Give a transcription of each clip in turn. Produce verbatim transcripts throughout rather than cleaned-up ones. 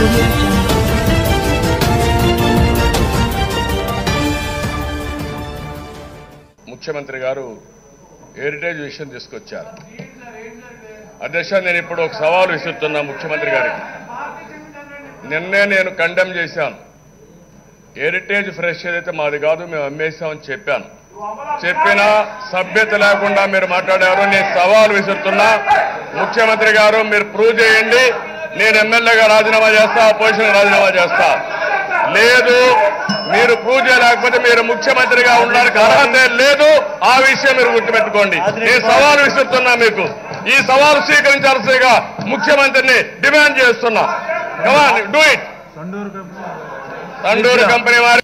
ముఖ్యమంత్రి గారు హెరిటేజ్ విషయం తీసుకొచ్చారు. అధ్యక్ష, నేను ఇప్పుడు ఒక సవాల్ విసురుతున్నా ముఖ్యమంత్రి గారికి. నిన్నే నేను కండెమ్ చేశాను. హెరిటేజ్ ఫ్రెష్ ఏదైతే మాది కాదు, మేము అమ్మేశామని చెప్పాను. చెప్పినా సభ్యత లేకుండా మీరు మాట్లాడారు. నేను సవాల్ విసురుతున్నా, ముఖ్యమంత్రి గారు మీరు ప్రూవ్ చేయండి. నేను ఎమ్మెల్యేగా రాజీనామా చేస్తా, అపోజిషన్ రాజీనామా చేస్తా. లేదు, మీరు ప్రూవ్ చేయలేకపోతే మీరు ముఖ్యమంత్రిగా ఉండడానికి అర్హత లేదు. ఆ విషయం మీరు గుర్తుపెట్టుకోండి. నేను సవాల్ విసురుతున్నా మీకు. ఈ సవాలు స్వీకరించాల్సిందిగా ముఖ్యమంత్రిని డిమాండ్ చేస్తున్నా. Come on, do it. Tandur company వారి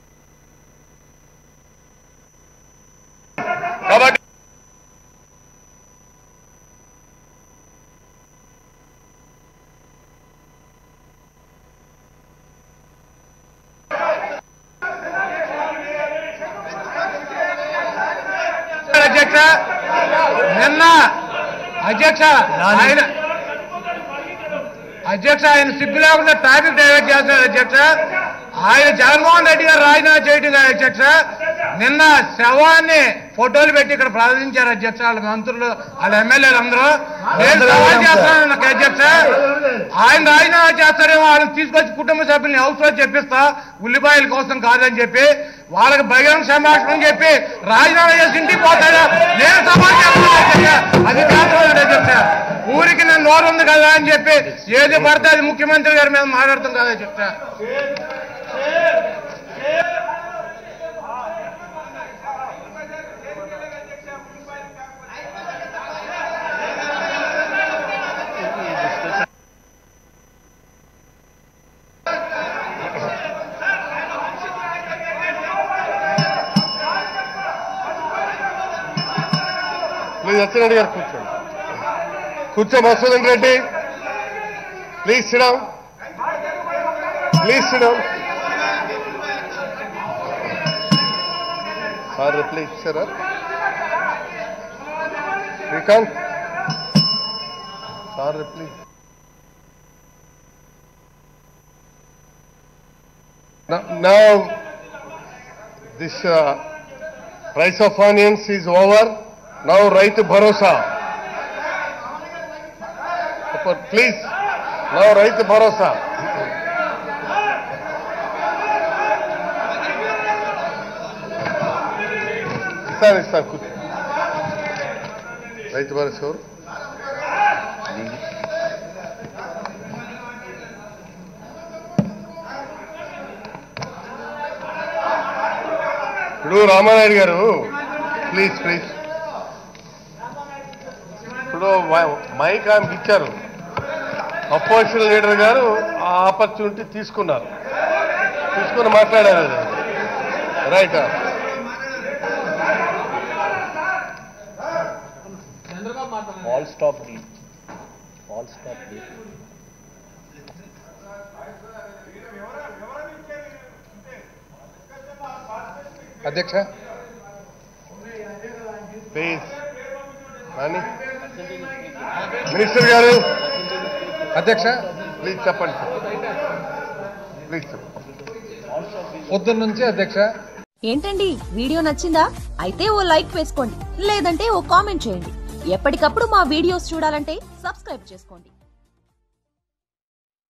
కాబట్టి అధ్యక్ష, నిన్న అధ్యక్ష ఆయన అధ్యక్ష ఆయన సిగ్గు లేకుండా ట్రాఫిక్ డైవర్ట్ చేస్తున్నారు అధ్యక్ష. ఆయన జగన్మోహన్ రెడ్డి గారు రాజీనామా చేయడం కాదు అధ్యక్ష, నిన్న శవాన్ని ఫోటోలు పెట్టి ఇక్కడ ప్రార్థించారు అధ్యక్ష. వాళ్ళ మంత్రులు, వాళ్ళ ఎమ్మెల్యేలు అందరూ. నేను సవాల్ చేస్తున్నాను నాకు అధ్యక్ష, ఆయన రాజీనామా చేస్తాడేమో, వాళ్ళని తీసుకొచ్చి కుటుంబ సభ్యుల్ని హౌస్ లో చెప్పిస్తా, ఉల్లిపాయల కోసం కాదని చెప్పి వాళ్ళకి బహిరంగ సంభాషణ చెప్పి రాజీనామా చేసి ఇంటికి పోతాడా? నేను సవాల్ చేస్తున్నాను అధ్యక్ష. అది కాదు అధ్యక్ష, ఊరికి నేను నోరు ఉంది కదా అని చెప్పి ఏది పడితే అది ముఖ్యమంత్రి గారి మీద మాట్లాడతాం కదా అధ్యక్ష. ప్లీజ్ అచ్చెన్నాయుడు గారు కూర్చోండి. కూర్చో Madhusudan Reddy. Please sit down. Please sit down. Sir please ఇచ్చారా? Srikanth sir please. Now this uh, price of onions is over. Now Raitu Bharosa. Please, now Raitu Bharosa. Sir, sir, good. Raitu Bharosa. ఇప్పుడు రామానాయుడు గారు please please ఇప్పుడు mic ఆమెకి ఇచ్చారు. Opposition leader గారు ఆ opportunity తీసుకున్నారు, తీసుకుని మాట్లాడారు. Right. All stop all stop అధ్యక్ష ప్లీజ్. నాని మినిస్టర్ గారు అధ్యక్ష ప్లీజ్ చెప్పండి. ప్లీజ్ చెప్పండి. పొద్దున్న నుంచి అధ్యక్ష. ఏంటండి వీడియో నచ్చిందా? అయితే ఓ లైక్ వేసుకోండి, లేదంటే ఓ కామెంట్ చేయండి. ఎప్పటికప్పుడు మా వీడియోస్ చూడాలంటే సబ్స్క్రైబ్ చేసుకోండి.